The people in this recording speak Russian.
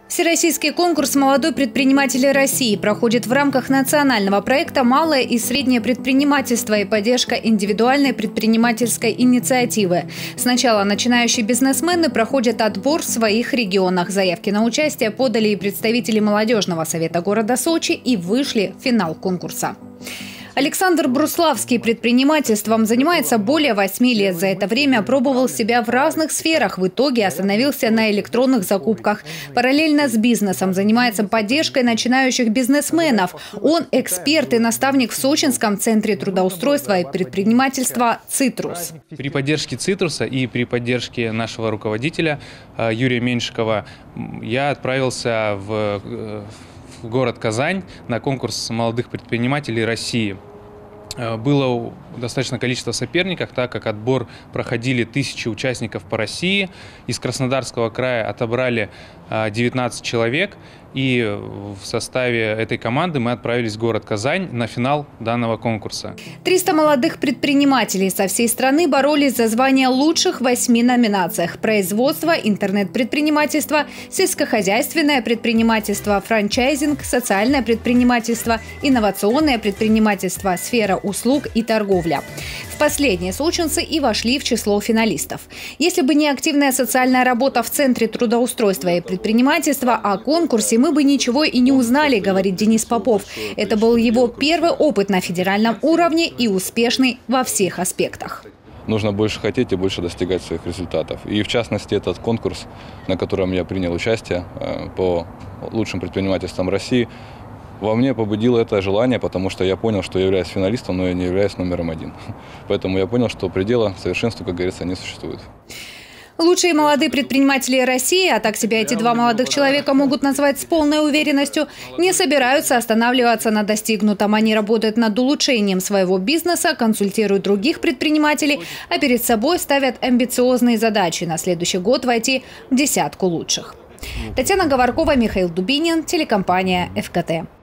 Всероссийский конкурс «Молодой предприниматель России» проходит в рамках национального проекта «Малое и среднее предпринимательство» и поддержка индивидуальной предпринимательской инициативы. Сначала начинающие бизнесмены проходят отбор в своих регионах. Заявки на участие подали и представители молодежного совета города Сочи и вышли в финал конкурса. Александр Бруславский предпринимательством занимается более 8 лет. За это время пробовал себя в разных сферах. В итоге остановился на электронных закупках. Параллельно с бизнесом занимается поддержкой начинающих бизнесменов. Он эксперт и наставник в Сочинском центре трудоустройства и предпринимательства «Цитрус». При поддержке «Цитруса» и при поддержке нашего руководителя Юрия Меньшикова я отправился в город Казань на конкурс молодых предпринимателей России. Было достаточное количество соперников, так как отбор проходили 1000 участников по России. Из Краснодарского края отобрали 19 человек. И в составе этой команды мы отправились в город Казань на финал данного конкурса. 300 молодых предпринимателей со всей страны боролись за звание лучших в 8 номинациях: производство, интернет-предпринимательство, сельскохозяйственное предпринимательство, франчайзинг, социальное предпринимательство, инновационное предпринимательство, сфера услуг и торговля. В последние сочинцы и вошли в число финалистов. Если бы не активная социальная работа в Центре трудоустройства и предпринимательства, о конкурсе мы бы ничего и не узнали, говорит Денис Попов. Это был его первый опыт на федеральном уровне и успешный во всех аспектах. Нужно больше хотеть и больше достигать своих результатов. И в частности этот конкурс, на котором я принял участие по лучшим предпринимательствам России, во мне побудило это желание, потому что я понял, что я являюсь финалистом, но я не являюсь номером 1. Поэтому я понял, что предела совершенству, как говорится, не существует. Лучшие молодые предприниматели России, а так себя эти два молодых человека могут назвать с полной уверенностью, не собираются останавливаться на достигнутом. Они работают над улучшением своего бизнеса, консультируют других предпринимателей, а перед собой ставят амбициозные задачи на следующий год войти в 10 лучших. Татьяна Говоркова, Михаил Дубинин, телекомпания ФКТ.